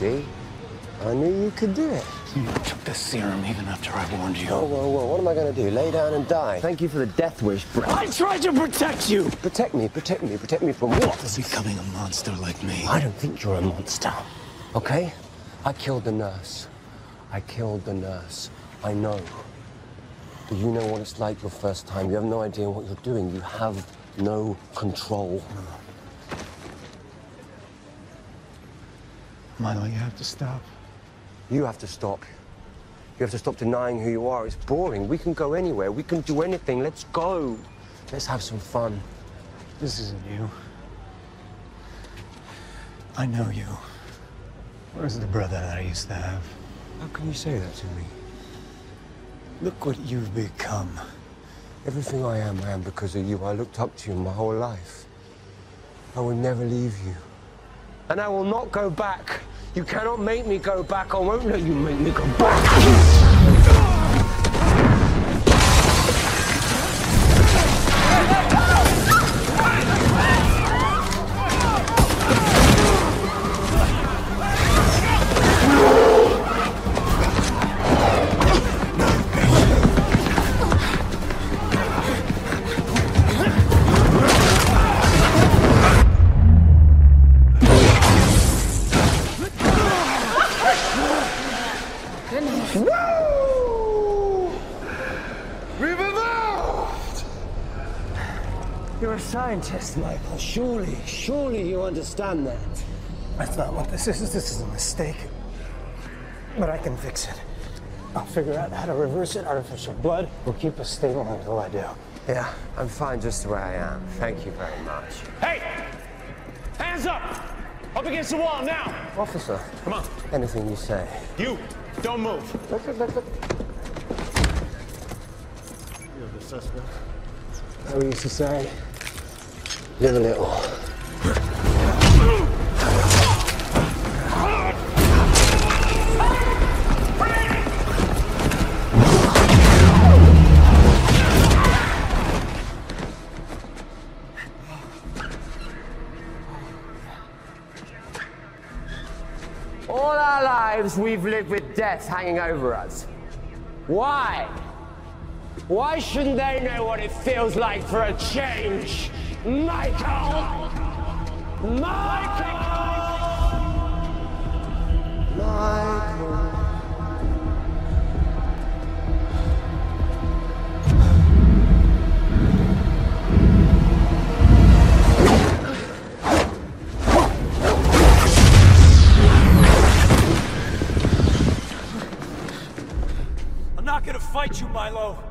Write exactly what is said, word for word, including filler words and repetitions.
see? I knew you could do it. You took the serum even after I warned you. Whoa, whoa, whoa. What am I going to do? Lay down and die? Thank you for the death wish, Brett. I tried to protect you! Protect me, protect me, protect me from what? For becoming a monster like me. I don't think you're a monster, okay? I killed the nurse. I killed the nurse. I know. Do you know what it's like your first time? You have no idea what you're doing. You have no control. Milo, you have to stop. You have to stop. You have to stop denying who you are. It's boring. We can go anywhere. We can do anything. Let's go. Let's have some fun. This isn't you. I know you. Where's the brother that I used to have? How can you say that to me? Look what you've become. Everything I am, I am because of you. I looked up to you my whole life. I will never leave you. And I will not go back. You cannot make me go back. I won't let you make me go back. Woo! We've evolved! You're a scientist, Michael. Surely, surely you understand that. That's not what this is. This is a mistake. But I can fix it. I'll figure out how to reverse it. Artificial blood will keep us stable until I do. Yeah, I'm fine just the way I am. Thank you very much. Hey! Hands up! Up against the wall, now! Officer. Come on. Anything you say. You, don't move. Look, look, look, look. You're the suspect. How we used to say, live a little. All our lives, we've lived with death hanging over us. Why? Why shouldn't they know what it feels like for a change? Michael! Michael! Michael! I'm not gonna fight you, Milo.